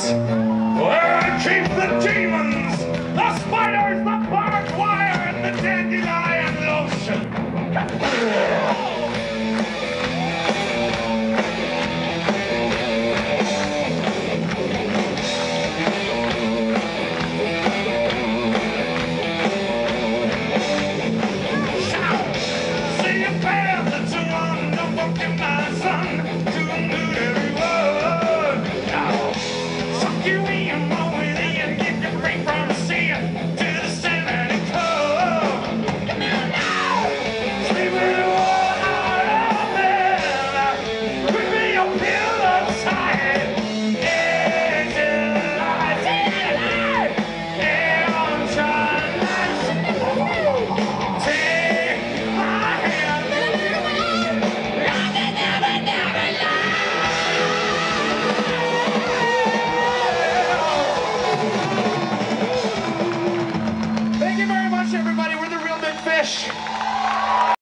Where to keep the demons, the spiders, the barbed wire, and the dandelion lotion. Everybody, we're the Real Big Fish.